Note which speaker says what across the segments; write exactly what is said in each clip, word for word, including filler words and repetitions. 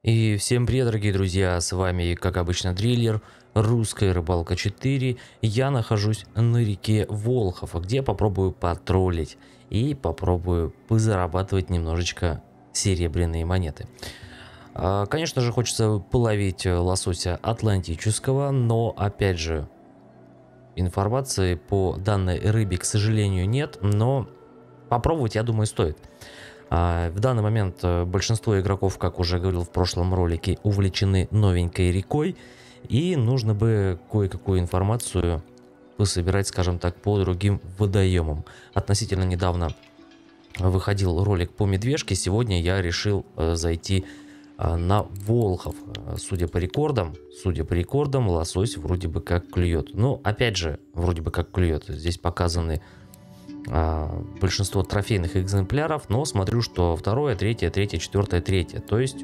Speaker 1: И всем привет, дорогие друзья, с вами, как обычно, Дриллер, Русская Рыбалка четыре. Я нахожусь на реке Волхов, где попробую потроллить и попробую позарабатывать немножечко серебряные монеты. Конечно же, хочется половить лосося атлантического, но, опять же, информации по данной рыбе, к сожалению, нет, но попробовать, я думаю, стоит. В данный момент большинство игроков, как уже говорил в прошлом ролике, увлечены новенькой рекой, и нужно бы кое-какую информацию пособирать, скажем так, по другим водоемам. Относительно недавно выходил ролик по медвежке, сегодня я решил зайти на Волхов. Судя по рекордам, судя по рекордам, лосось вроде бы как клюет. Но опять же, вроде бы как клюет. Здесь показаны а, большинство трофейных экземпляров, но смотрю, что второе, третье, третье, четвертое, третье. То есть,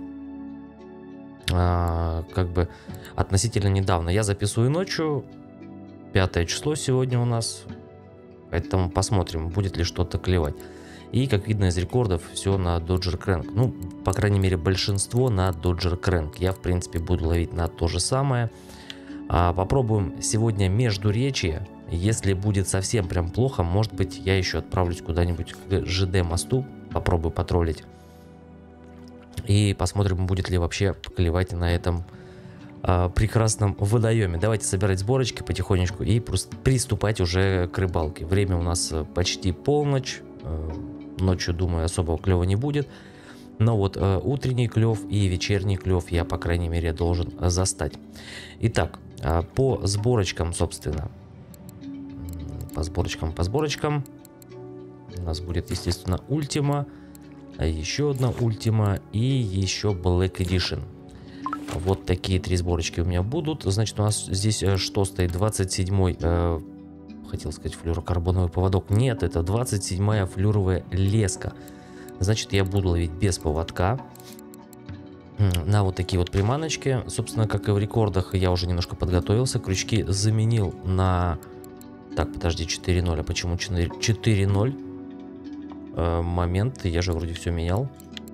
Speaker 1: а, как бы относительно недавно. Я записываю ночью, пятое число сегодня у нас, поэтому посмотрим, будет ли что-то клевать. И, как видно из рекордов, все на Dodger Crank. Ну, по крайней мере, большинство на Dodger Crank. Я, в принципе, буду ловить на то же самое. А, попробуем сегодня междуречье. Если будет совсем прям плохо, может быть, я еще отправлюсь куда-нибудь к ЖД мосту. Попробую потроллить. И посмотрим, будет ли вообще клевать на этом а, прекрасном водоеме. Давайте собирать сборочки потихонечку и просто приступать уже к рыбалке. Время у нас почти полночь. Ночью, думаю, особого клёва не будет. Но вот э, утренний клёв и вечерний клёв я, по крайней мере, должен застать. Итак, э, по сборочкам, собственно. По сборочкам, по сборочкам. У нас будет, естественно, ультима. Еще одна ультима и еще Black Edition. Вот такие три сборочки у меня будут. Значит, у нас здесь э, что стоит? двадцать седьмой... Э, хотел сказать флюрокарбоновый поводок. Нет, это двадцать седьмая флюровая леска. Значит, я буду ловить без поводка на вот такие вот приманочки. Собственно, как и в рекордах, я уже немножко подготовился. Крючки заменил на... Так, подожди, четыре ноль. А почему четыре ноль? Э, момент, я же вроде все менял.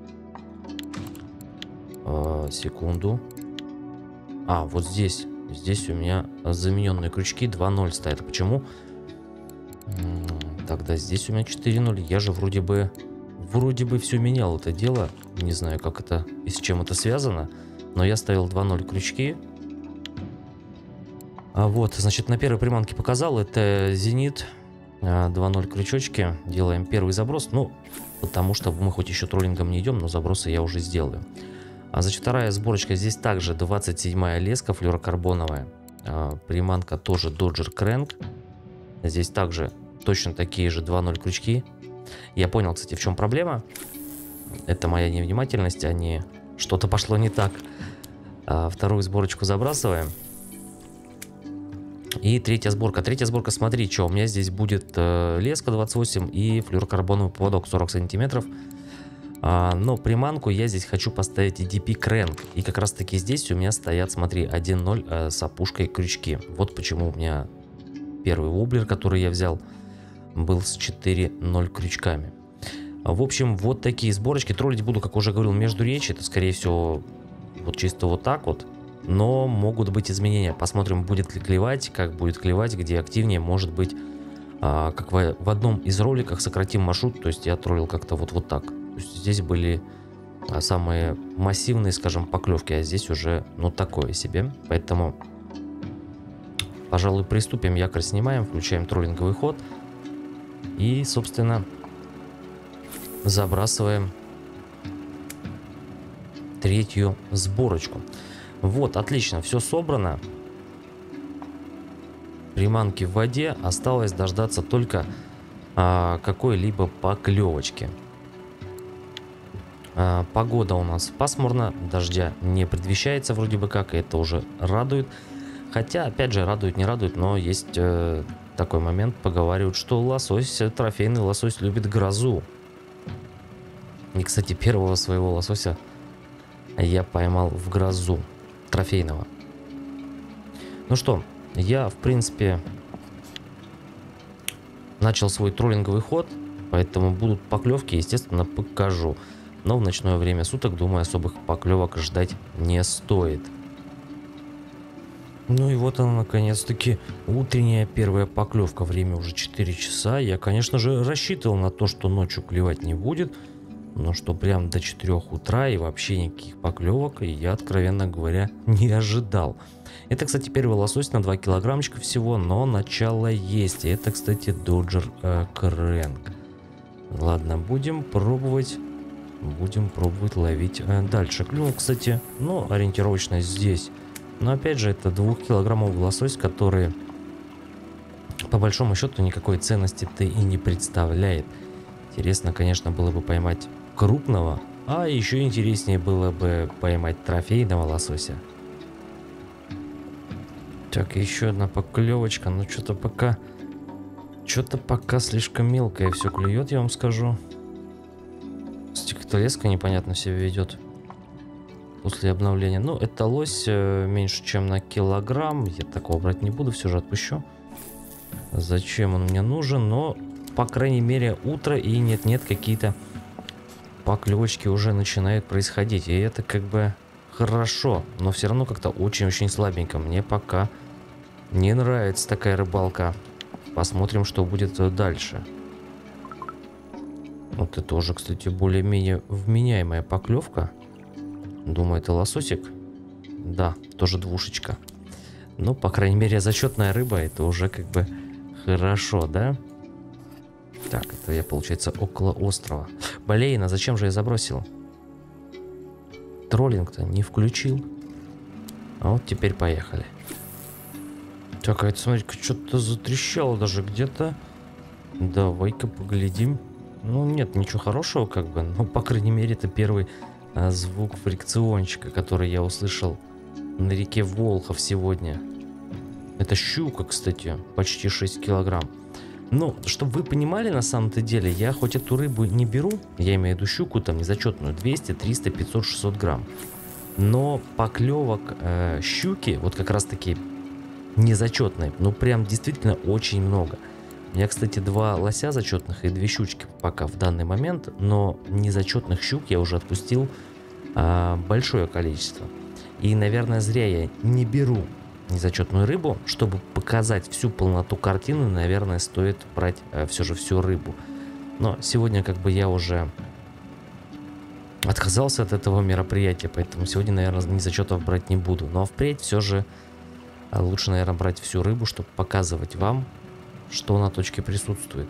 Speaker 1: Э, секунду. А, вот здесь. Здесь у меня замененные крючки два ноль стоят. Почему? Тогда здесь у меня четыре ноль. Я же вроде бы вроде бы все менял это дело. Не знаю, как это и с чем это связано. Но я ставил два ноль крючки. А вот, значит, на первой приманке показал. Это Зенит. два ноль крючочки. Делаем первый заброс. Ну, потому что мы хоть еще троллингом не идем, но забросы я уже сделаю. А значит, вторая сборочка. Здесь также двадцать седьмая леска флюрокарбоновая. А, приманка тоже Dodger Crank. Здесь также точно такие же два ноль крючки. Я понял, кстати, в чем проблема. Это моя невнимательность, а не что-то пошло не так. А, вторую сборочку забрасываем. И третья сборка. Третья сборка, смотри, что у меня здесь будет э, леска двадцать восемь и флюрокарбоновый поводок сорок сантиметров. А, но приманку я здесь хочу поставить ди пи Crank. И как раз таки здесь у меня стоят, смотри, один ноль э, с опушкой крючки. Вот почему у меня первый воблер, который я взял, был с четыре ноль крючками. В общем, вот такие сборочки. Троллить буду, как уже говорил, междуречье. Это, скорее всего, вот чисто вот так вот. Но могут быть изменения. Посмотрим, будет ли клевать, как будет клевать, где активнее. Может быть, а, как в, в одном из роликов сократим маршрут. То есть я троллил как-то вот, вот так. То есть здесь были а, самые массивные, скажем, поклевки. А здесь уже, ну, такое себе. Поэтому, пожалуй, приступим. Якорь снимаем, включаем троллинговый ход. И, собственно, забрасываем третью сборочку. Вот, отлично, все собрано. Приманки в воде. Осталось дождаться только а, какой-либо поклевочки. А, погода у нас пасмурно, дождя не предвещается вроде бы как, и это уже радует. Хотя, опять же, радует, не радует, но есть э, такой момент, поговаривают, что лосось, трофейный лосось любит грозу. И, кстати, первого своего лосося я поймал в грозу трофейного. Ну что, я, в принципе, начал свой троллинговый ход, поэтому будут поклевки, естественно, покажу. Но в ночное время суток, думаю, особых поклевок ждать не стоит. Ну и вот она, наконец-таки, утренняя первая поклевка. Время уже четыре часа. Я, конечно же, рассчитывал на то, что ночью клевать не будет. Но что прям до четырёх утра и вообще никаких поклевок я, откровенно говоря, не ожидал. Это, кстати, первый лосось на два килограммчика всего, но начало есть. И это, кстати, Доджер э, Крэнк. Ладно, будем пробовать. Будем пробовать ловить э, дальше. Клюнул, кстати, ну, ориентировочно здесь. Но опять же, это двухкилограммовый лосось, который по большому счету никакой ценности-то и не представляет. Интересно, конечно, было бы поймать крупного, а еще интереснее было бы поймать трофейного лосося. Так, еще одна поклевочка, но что-то пока... Что-то пока слишком мелкое все клюет, я вам скажу. Какая-то леска непонятно себя ведет после обновления. Ну, это лось э, меньше, чем на килограмм. Я такого брать не буду, все же отпущу. Зачем он мне нужен? Но, по крайней мере, утро и нет-нет, какие-то поклевочки уже начинают происходить. И это как бы хорошо, но все равно как-то очень-очень слабенько. Мне пока не нравится такая рыбалка. Посмотрим, что будет дальше. Вот это уже, кстати, более-менее вменяемая поклевка. Думаю, это лососик. Да, тоже двушечка. Ну, по крайней мере, зачетная рыба. Это уже как бы хорошо, да? Так, это я, получается, около острова. Блин, а зачем же я забросил? Троллинг-то не включил. А вот теперь поехали. Так, а это, смотри-ка, что-то затрещало даже где-то. Давай-ка поглядим. Ну, нет, ничего хорошего, как бы. Но, по крайней мере, это первый а, звук фрикциончика, который я услышал на реке Волхов сегодня. Это щука, кстати, почти шесть килограмм. Ну, чтобы вы понимали, на самом-то деле, я хоть эту рыбу не беру, я имею в виду щуку, там, незачетную, двести, триста, пятьсот, шестьсот грамм. Но поклевок э, щуки, вот как раз-таки незачетной, ну, прям действительно очень много. У меня, кстати, два лося зачетных и две щучки пока в данный момент, но незачетных щук я уже отпустил а, большое количество. И, наверное, зря я не беру незачетную рыбу. Чтобы показать всю полноту картины, наверное, стоит брать а, все же всю рыбу. Но сегодня как бы я уже отказался от этого мероприятия, поэтому сегодня, наверное, незачетов брать не буду. Но впредь все же лучше, наверное, брать всю рыбу, чтобы показывать вам, что на точке присутствует.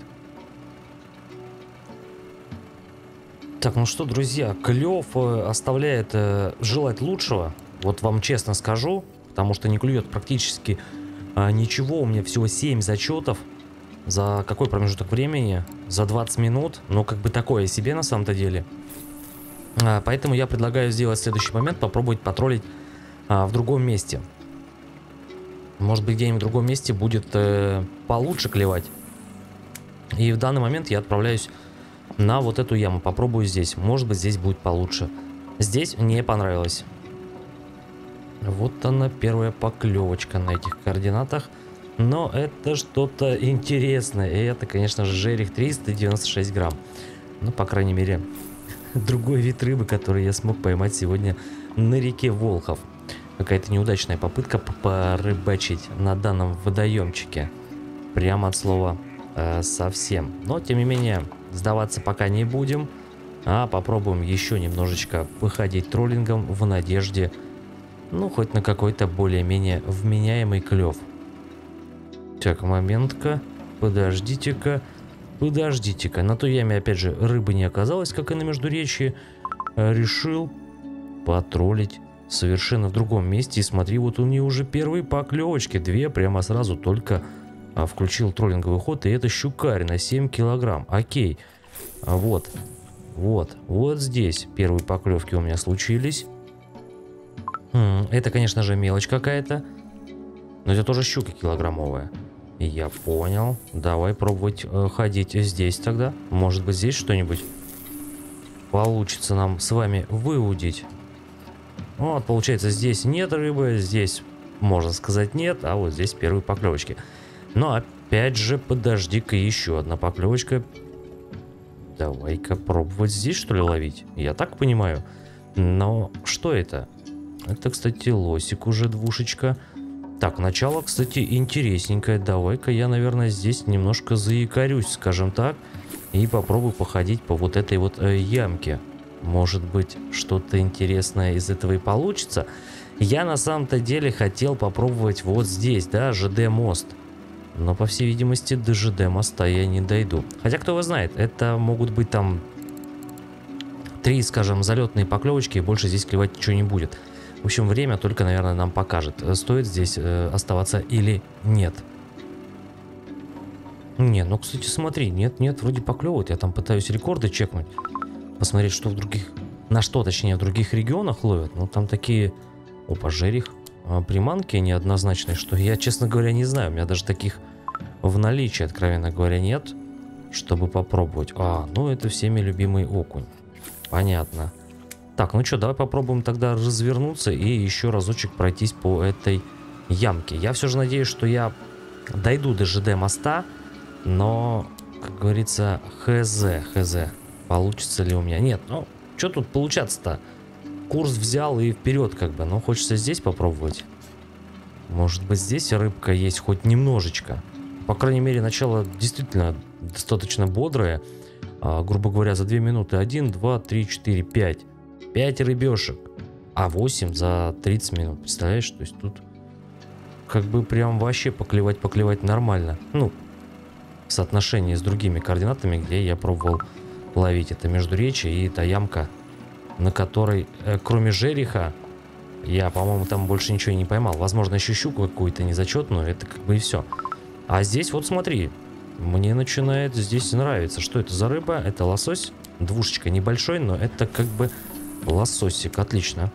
Speaker 1: Так, ну что, друзья, клев оставляет э, желать лучшего. Вот вам честно скажу, потому что не клюет практически а, ничего. У меня всего семь зачетов. За какой промежуток времени? За двадцать минут. Ну, как бы такое себе на самом-то деле. А, поэтому я предлагаю сделать следующий момент. Попробовать потроллить а, в другом месте. Может быть, где-нибудь в другом месте будет э, получше клевать. И в данный момент я отправляюсь на вот эту яму. Попробую здесь. Может быть, здесь будет получше. Здесь не понравилось. Вот она, первая поклевочка на этих координатах. Но это что-то интересное. И это, конечно же, жерех триста девяносто шесть грамм. Ну, по крайней мере, другой вид рыбы, который я смог поймать сегодня на реке Волхов. Какая-то неудачная попытка порыбачить на данном водоемчике. Прямо от слова э, совсем. Но, тем не менее, сдаваться пока не будем. А попробуем еще немножечко походить троллингом в надежде, ну, хоть на какой-то более-менее вменяемый клев. Так, моментка. Подождите-ка. Подождите-ка. На той яме, опять же, рыбы не оказалось, как и на междуречье. Решил потроллить совершенно в другом месте. И смотри, вот у нее уже первые поклевочки. Две прямо сразу только а, включил троллинговый ход. И это щукарь на семь килограмм. Окей. А вот. Вот. Вот здесь первые поклевки у меня случились. Хм, это, конечно же, мелочь какая-то. Но это тоже щука килограммовая. Я понял. Давай пробовать э, ходить здесь тогда. Может быть, здесь что-нибудь получится нам с вами выудить. Вот, получается, здесь нет рыбы, здесь, можно сказать, нет, а вот здесь первые поклевочки. Но опять же, подожди-ка, еще одна поклевочка. Давай-ка пробовать здесь, что ли, ловить. Я так понимаю. Но что это? Это, кстати, лосик уже двушечка. Так, начало, кстати, интересненькое. Давай-ка я, наверное, здесь немножко заикарюсь, скажем так. И попробую походить по вот этой вот э, ямке. Может быть, что-то интересное из этого и получится. Я на самом-то деле хотел попробовать вот здесь, да, ЖД мост. Но, по всей видимости, до ЖД моста я не дойду. Хотя, кто его знает, это могут быть там три, скажем, залетные поклевочки, и больше здесь клевать ничего не будет. В общем, время только, наверное, нам покажет, стоит здесь э, оставаться или нет. Не, ну, кстати, смотри, нет-нет, вроде поклевывают. Я там пытаюсь рекорды чекнуть. Посмотреть, что в других... На что, точнее, в других регионах ловят. Ну, там такие... Опа, жерех. А, приманки неоднозначные, что я, честно говоря, не знаю. У меня даже таких в наличии, откровенно говоря, нет. Чтобы попробовать. А, ну, это всеми любимый окунь. Понятно. Так, ну что, давай попробуем тогда развернуться и еще разочек пройтись по этой ямке. Я все же надеюсь, что я дойду до ЖД моста, но, как говорится, хз, хз, получится ли у меня. Нет, ну, что тут получаться-то? Курс взял и вперед как бы, но хочется здесь попробовать. Может быть, здесь рыбка есть хоть немножечко. По крайней мере, начало действительно достаточно бодрое. А, грубо говоря, за две минуты один, два, три, четыре, пять. пять рыбешек, а восемь за тридцать минут. Представляешь, то есть тут как бы прям вообще поклевать-поклевать нормально. Ну, в соотношении с другими координатами, где я пробовал ловить. Это Междуречье и та ямка, на которой, э, кроме жереха, я, по-моему, там больше ничего не поймал. Возможно, еще щуку какую-то незачетную, это как бы и все. А здесь вот смотри, мне начинает здесь нравиться. Что это за рыба? Это лосось. Двушечка небольшой, но это как бы лососик. Отлично.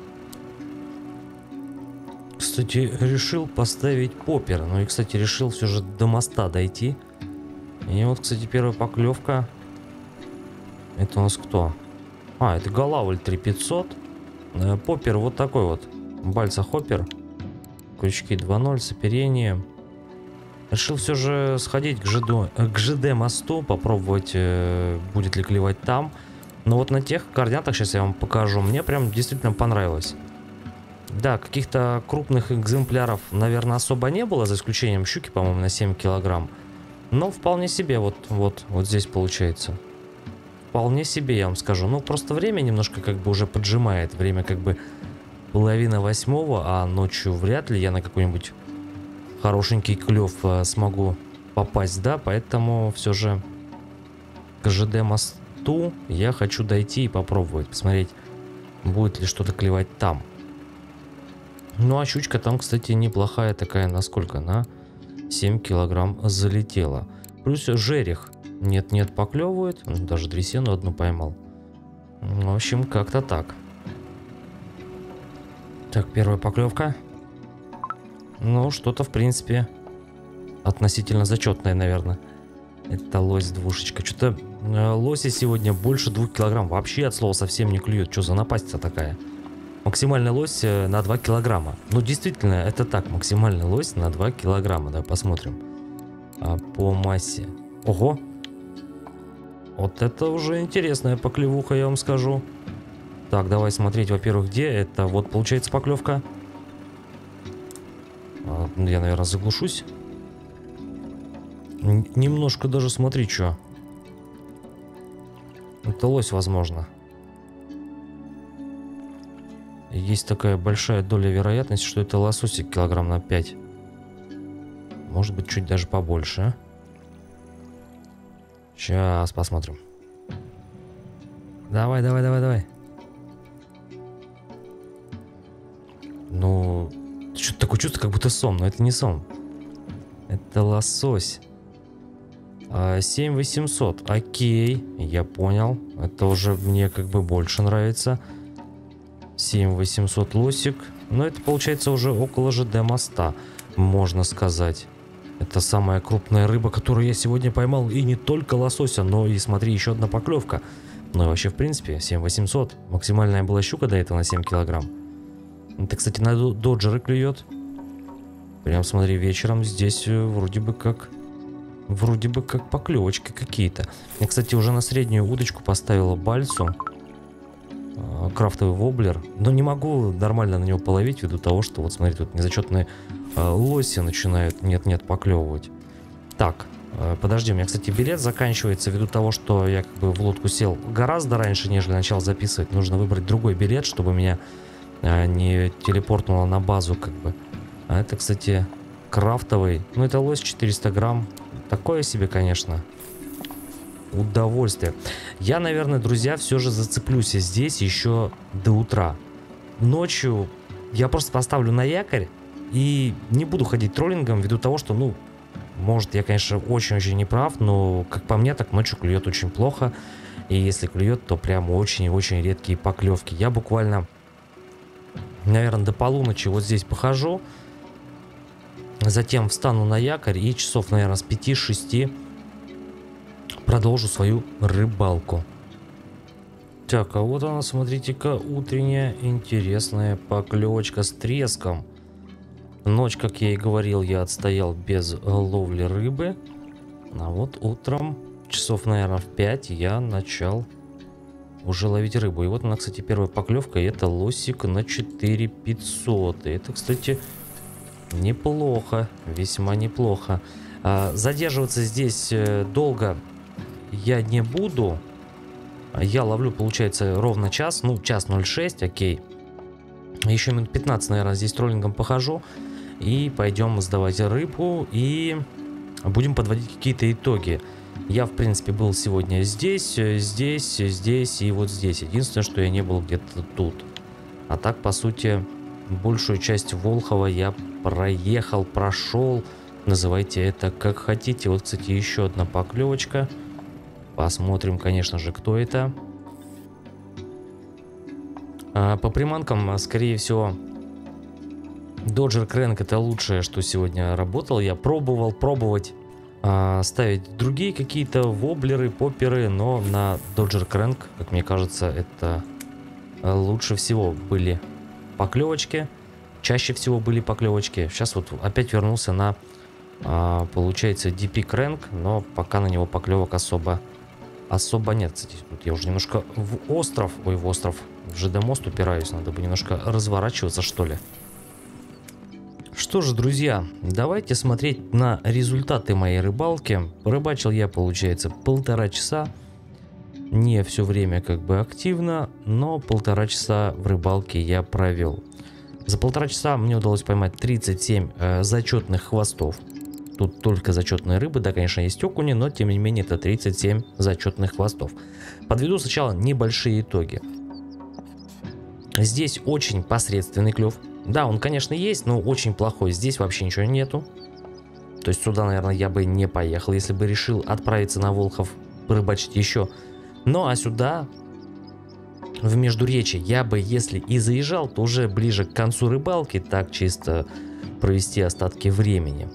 Speaker 1: Кстати, решил поставить поппер. Ну и, кстати, решил все же до моста дойти. И вот, кстати, первая поклевка. Это у нас кто? А, это Голавль три пятьсот. Поппер вот такой вот. Бальца-хоппер. Крючки два ноль с оперением. Решил все же сходить к ЖД, к ЖД мосту, попробовать, э, будет ли клевать там. Но вот на тех координатах, сейчас я вам покажу, мне прям действительно понравилось. Да, каких-то крупных экземпляров, наверное, особо не было, за исключением щуки, по-моему, на семь килограмм. Но вполне себе вот, вот, вот здесь получается. Вполне себе, я вам скажу. Ну, просто время немножко как бы уже поджимает. Время как бы половина восьмого, а ночью вряд ли я на какой-нибудь хорошенький клев а, смогу попасть, да, поэтому все же к ЖД мосту я хочу дойти и попробовать, посмотреть, будет ли что-то клевать там. Ну, а щучка там, кстати, неплохая такая, насколько? На семь килограмм залетела. Плюс жерех нет-нет поклевывает, даже дресину одну поймал. В общем, как-то так. Так, первая поклевка. Ну, что-то, в принципе, относительно зачетное, наверное. Это лось-двушечка. Что-то э, лоси сегодня больше двух килограмм. Вообще от слова совсем не клюют. Что за напасть-то такая? Максимальный лось э, на два килограмма. Ну, действительно, это так. Максимальный лось на два килограмма. Давай посмотрим. А, по массе. Ого! Вот это уже интересная поклевуха, я вам скажу. Так, давай смотреть, во-первых, где это. Вот, получается, поклевка. Я, наверное, заглушусь. Немножко даже смотри, что. Это лось, возможно. Есть такая большая доля вероятности, что это лососик килограмм на пять. Может быть, чуть даже побольше. Сейчас посмотрим. Давай, давай, давай, давай. Ну... Что-то такое чувство, как будто сон, но это не сон. Это лосось. семь восемьсот. Окей, я понял. Это уже мне как бы больше нравится. семь восемьсот лосик. Но это получается уже около ЖД моста, можно сказать. Это самая крупная рыба, которую я сегодня поймал. И не только лосося, но и, смотри, еще одна поклевка. Ну и вообще, в принципе, семь восемьсот. Максимальная была щука до этого на семь килограмм. Это, кстати, на доджеры клюет. Прям смотри, вечером здесь вроде бы как Вроде бы как поклевочки какие-то. Я, кстати, уже на среднюю удочку поставила бальсу. Э, крафтовый воблер. Но не могу нормально на него половить ввиду того, что, вот смотри, тут незачетные э, лоси начинают нет-нет поклевывать. Так, э, подожди, у меня, кстати, билет заканчивается ввиду того, что я как бы в лодку сел гораздо раньше, нежели начал записывать. Нужно выбрать другой билет, чтобы меня э, не телепортнуло на базу, как бы. А это, кстати, крафтовый. Ну, это лось четыреста грамм. Такое себе, конечно, удовольствие. Я, наверное, друзья, все же зацеплюсь здесь еще до утра. Ночью я просто поставлю на якорь и не буду ходить троллингом ввиду того, что, ну, может, я, конечно, очень-очень неправ, но, как по мне, так ночью клюет очень плохо. И если клюет, то прям очень-очень редкие поклевки. Я буквально, наверное, до полуночи вот здесь похожу. Затем встану на якорь и часов, наверное, с пяти-шести продолжу свою рыбалку. Так, а вот она, смотрите-ка, утренняя интересная поклевочка с треском. Ночь, как я и говорил, я отстоял без ловли рыбы. А вот утром, часов, наверное, в пять я начал уже ловить рыбу. И вот она, кстати, первая поклевка. И это лосик на четыре пятьсот. И это, кстати... неплохо, весьма неплохо. А, задерживаться здесь долго я не буду. Я ловлю, получается, ровно час. Ну, час ноль шесть, окей. Еще минут пятнадцать, наверное, здесь троллингом похожу. И пойдем сдавать рыбу. И будем подводить какие-то итоги. Я, в принципе, был сегодня здесь, здесь, здесь и вот здесь. Единственное, что я не был где-то тут. А так, по сути, большую часть Волхова я проехал, прошел. Называйте это как хотите. Вот, кстати, еще одна поклевочка. Посмотрим, конечно же, кто это. А, по приманкам, скорее всего, Dodger Crank это лучшее, что сегодня работал. Я пробовал пробовать а, ставить другие какие-то воблеры, попперы, но на Dodger Crank, как мне кажется, это лучше всего были поклевочки. Чаще всего были поклевочки. Сейчас вот опять вернулся на, а, получается, ди пи Crank, но пока на него поклевок особо, особо нет. Кстати, тут я уже немножко в остров, ой, в остров, в ЖД мост упираюсь. Надо бы немножко разворачиваться, что ли. Что же, друзья, давайте смотреть на результаты моей рыбалки. Рыбачил я, получается, полтора часа. Не все время как бы активно, но полтора часа в рыбалке я провел. За полтора часа мне удалось поймать тридцать семь э, зачетных хвостов. Тут только зачетные рыбы, да, конечно, есть окуни, но тем не менее это тридцать семь зачетных хвостов. Подведу сначала небольшие итоги. Здесь очень посредственный клев. Да, он, конечно, есть, но очень плохой. Здесь вообще ничего нету. То есть сюда, наверное, я бы не поехал, если бы решил отправиться на Волхов порыбачить еще. Ну а сюда, в Междуречье, я бы, если и заезжал, то уже ближе к концу рыбалки, так чисто провести остатки времени.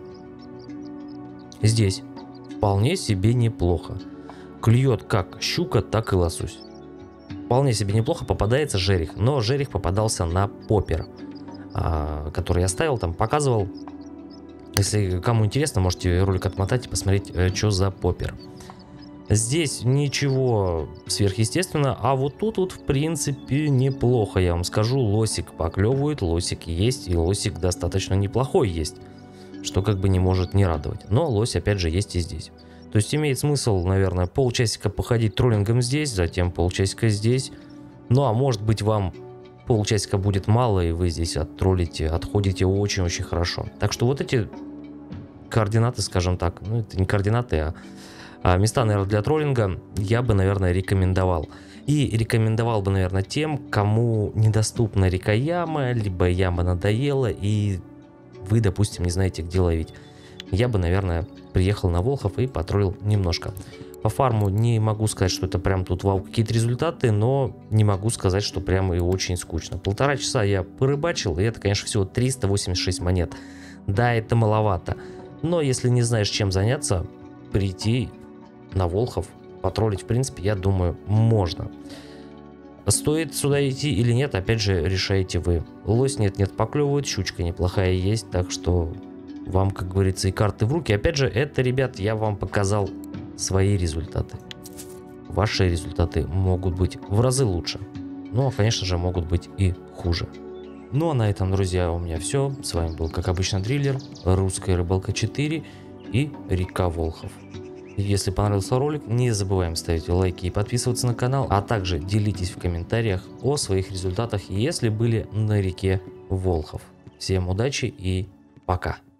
Speaker 1: Здесь вполне себе неплохо. Клюет как щука, так и лосось. Вполне себе неплохо попадается жерех, но жерех попадался на поппер, который я ставил, там показывал. Если кому интересно, можете ролик отмотать и посмотреть, что за поппер. Здесь ничего сверхъестественного, а вот тут вот в принципе неплохо, я вам скажу. Лосик поклевывает, лосик есть, и лосик достаточно неплохой есть, что как бы не может не радовать. Но лось опять же есть и здесь. То есть имеет смысл, наверное, полчасика походить троллингом здесь, затем полчасика здесь. Ну а может быть вам полчасика будет мало, и вы здесь оттроллите, отходите очень-очень хорошо. Так что вот эти координаты, скажем так, ну это не координаты, а А места, наверное, для троллинга я бы, наверное, рекомендовал. И рекомендовал бы, наверное, тем, кому недоступна река Яма, либо яма надоела, и вы, допустим, не знаете, где ловить. Я бы, наверное, приехал на Волхов и потроллил немножко. По фарму не могу сказать, что это прям тут вау какие-то результаты, но не могу сказать, что прям и очень скучно. Полтора часа я порыбачил, и это, конечно, всего триста восемьдесят шесть монет. Да, это маловато. Но если не знаешь, чем заняться, прийти на Волхов, потроллить, в принципе, я думаю, можно. Стоит сюда идти или нет, опять же, решаете вы. Лось нет-нет поклевывает, щучка неплохая есть, так что вам, как говорится, и карты в руки. Опять же, это, ребят, я вам показал свои результаты. Ваши результаты могут быть в разы лучше. Ну, а, конечно же, могут быть и хуже. Ну, а на этом, друзья, у меня все. С вами был, как обычно, Дриллер, Русская Рыбалка четыре и Река Волхов. Если понравился ролик, не забываем ставить лайки и подписываться на канал, а также делитесь в комментариях о своих результатах, если были на реке Волхов. Всем удачи и пока!